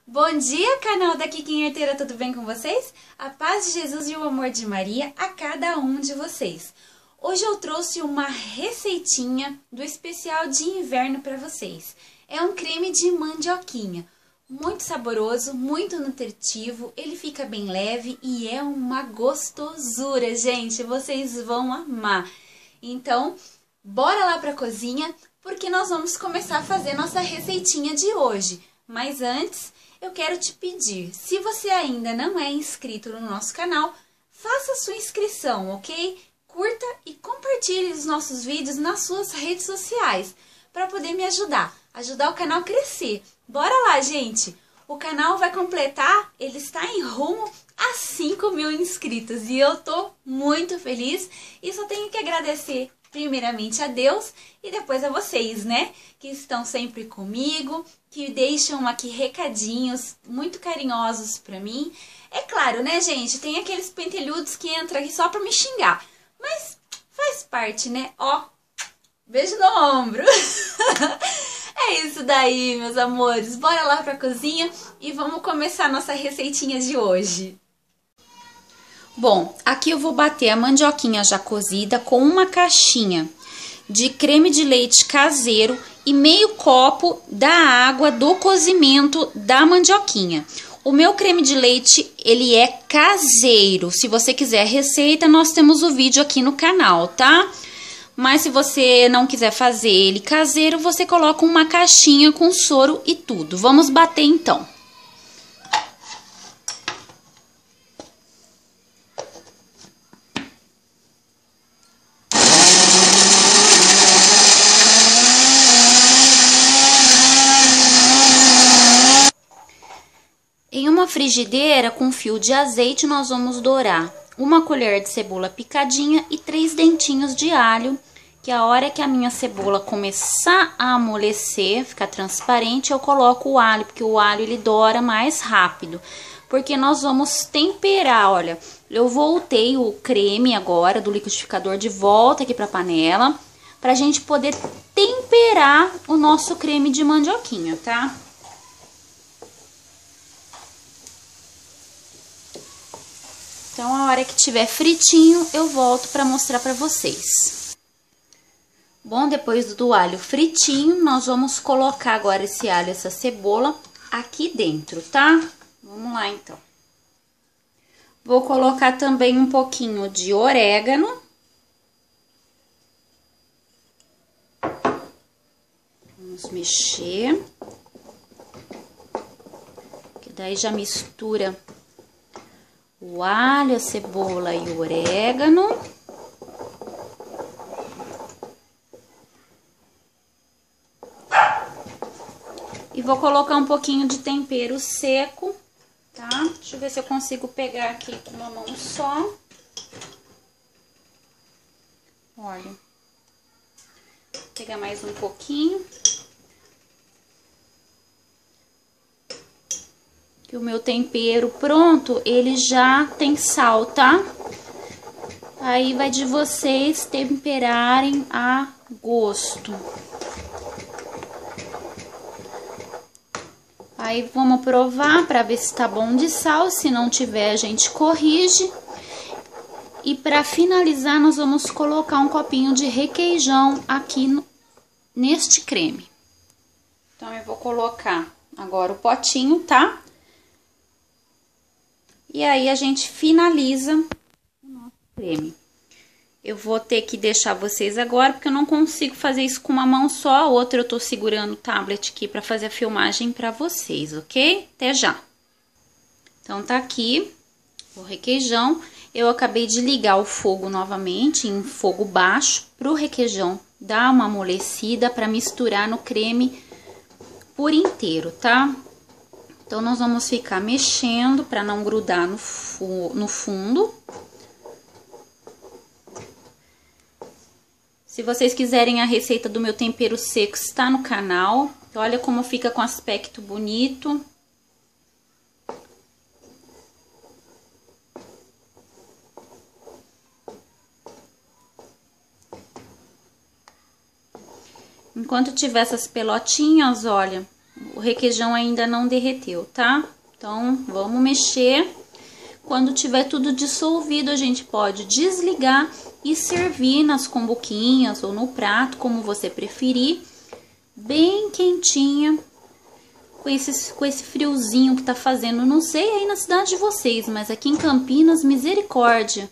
Bom dia, canal da Kikin Arteira, tudo bem com vocês? A paz de Jesus e o amor de Maria a cada um de vocês. Hoje eu trouxe uma receitinha do especial de inverno para vocês. É um creme de mandioquinha, muito saboroso, muito nutritivo, ele fica bem leve e é uma gostosura, gente, vocês vão amar. Então, bora lá para a cozinha, porque nós vamos começar a fazer nossa receitinha de hoje. Mas antes, eu quero te pedir, se você ainda não é inscrito no nosso canal, faça sua inscrição, ok? Curta e compartilhe os nossos vídeos nas suas redes sociais, para poder me ajudar o canal a crescer. Bora lá, gente! O canal vai completar, ele está em rumo a 5.000 inscritos e eu tô muito feliz e só tenho que agradecer primeiramente a Deus e depois a vocês, né? Que estão sempre comigo, que deixam aqui recadinhos muito carinhosos pra mim. É claro, né, gente? Tem aqueles pentelhudos que entram aqui só pra me xingar. Mas faz parte, né? Ó, beijo no ombro. É isso daí, meus amores. Bora lá pra cozinha e vamos começar a nossa receitinha de hoje. Bom, aqui eu vou bater a mandioquinha já cozida com uma caixinha de creme de leite caseiro e meio copo da água do cozimento da mandioquinha. O meu creme de leite, ele é caseiro. Se você quiser receita, nós temos o vídeo aqui no canal, tá? Mas se você não quiser fazer ele caseiro, você coloca uma caixinha com soro e tudo. Vamos bater então. Em uma frigideira com fio de azeite, nós vamos dourar uma colher de cebola picadinha e 3 dentinhos de alho, que a hora que a minha cebola começar a amolecer, ficar transparente, eu coloco o alho, porque o alho ele doura mais rápido. Porque nós vamos temperar, olha, eu voltei o creme agora do liquidificador de volta aqui para a panela, pra gente poder temperar o nosso creme de mandioquinha, tá? Então, a hora que tiver fritinho, eu volto para mostrar para vocês. Bom, depois do alho fritinho, nós vamos colocar agora esse alho, essa cebola aqui dentro, tá? Vamos lá, então. Vou colocar também um pouquinho de orégano. Vamos mexer. Que daí já mistura o alho, a cebola e o orégano. E vou colocar um pouquinho de tempero seco, tá? Deixa eu ver se eu consigo pegar aqui com uma mão só. Olha. Vou pegar mais um pouquinho. Que o meu tempero pronto, ele já tem sal, tá? Aí vai de vocês temperarem a gosto. Aí vamos provar para ver se tá bom de sal, se não tiver a gente corrige. E para finalizar nós vamos colocar um copinho de requeijão aqui neste creme. Então eu vou colocar agora o potinho, tá? E aí, a gente finaliza o nosso creme. Eu vou ter que deixar vocês agora, porque eu não consigo fazer isso com uma mão só. A outra eu tô segurando o tablet aqui pra fazer a filmagem pra vocês, ok? Até já. Então, tá aqui o requeijão. Eu acabei de ligar o fogo novamente, em fogo baixo, pro requeijão dar uma amolecida pra misturar no creme por inteiro, tá? Então, nós vamos ficar mexendo para não grudar no fundo. Se vocês quiserem a receita do meu tempero seco, está no canal. Olha como fica com aspecto bonito. Enquanto tiver essas pelotinhas, olha, O requeijão ainda não derreteu, tá? Então, vamos mexer. Quando tiver tudo dissolvido, a gente pode desligar e servir nas cumbuquinhas ou no prato, como você preferir. Bem quentinha, com esse friozinho que tá fazendo. Não sei aí na cidade de vocês, mas aqui em Campinas, misericórdia.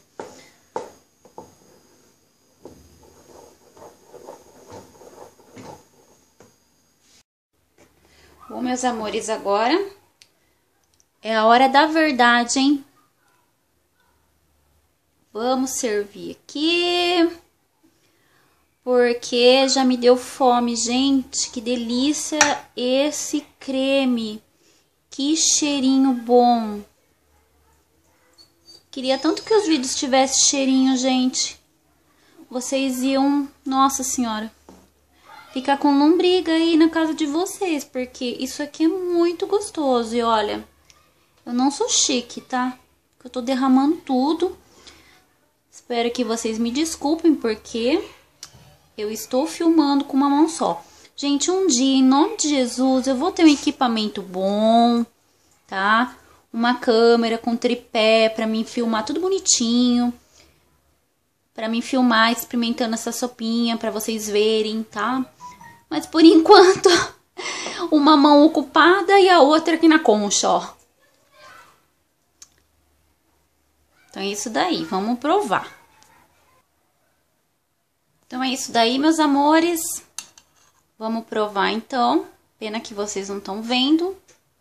Bom, meus amores, agora é a hora da verdade, hein? Vamos servir aqui, porque já me deu fome, gente. Que delícia esse creme, que cheirinho bom. Queria tanto que os vídeos tivessem cheirinho, gente. Vocês iam, nossa senhora, ficar com lombriga aí na casa de vocês, porque isso aqui é muito gostoso. E olha, eu não sou chique, tá? Eu tô derramando tudo. Espero que vocês me desculpem, porque eu estou filmando com uma mão só. Gente, um dia, em nome de Jesus, eu vou ter um equipamento bom, tá? Uma câmera com tripé pra mim filmar tudo bonitinho. Pra mim filmar experimentando essa sopinha, pra vocês verem, tá? Mas por enquanto, uma mão ocupada e a outra aqui na concha, ó. Então é isso daí, vamos provar. Então é isso daí, meus amores. Vamos provar então. Pena que vocês não estão vendo.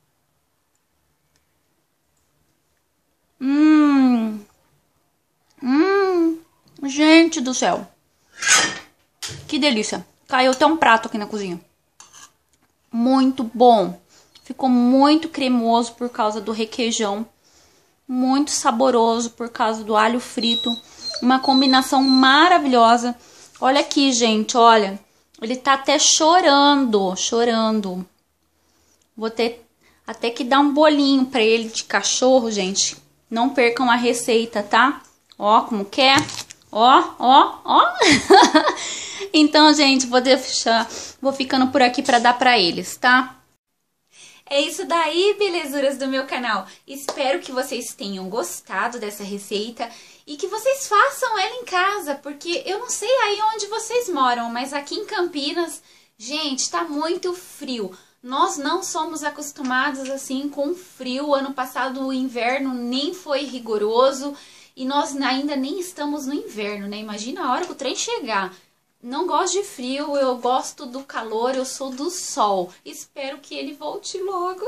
Gente do céu. Que delícia. Caiu até um prato aqui na cozinha. Muito bom. Ficou muito cremoso por causa do requeijão. Muito saboroso por causa do alho frito. Uma combinação maravilhosa. Olha aqui, gente, olha. Ele tá até chorando, chorando. Vou ter até que dar um bolinho pra ele de cachorro, gente. Não percam a receita, tá? Ó, como que é? Ó, ó, ó. Então, gente, vou ficando por aqui pra dar pra eles, tá? É isso daí, belezuras do meu canal. Espero que vocês tenham gostado dessa receita e que vocês façam ela em casa, porque eu não sei aí onde vocês moram, mas aqui em Campinas, gente, tá muito frio. Nós não somos acostumados assim com frio. Ano passado o inverno nem foi rigoroso e nós ainda nem estamos no inverno, né? Imagina a hora que o trem chegar. Não gosto de frio, eu gosto do calor, eu sou do sol. Espero que ele volte logo.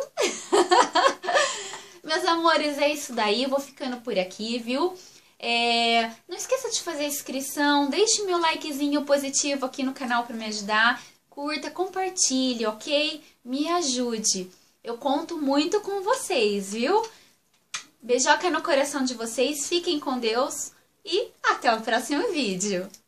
Meus amores, é isso daí. Eu vou ficando por aqui, viu? Não esqueça de fazer a inscrição. Deixe meu likezinho positivo aqui no canal para me ajudar. Curta, compartilhe, ok? Me ajude. Eu conto muito com vocês, viu? Beijoca no coração de vocês. Fiquem com Deus. E até o próximo vídeo.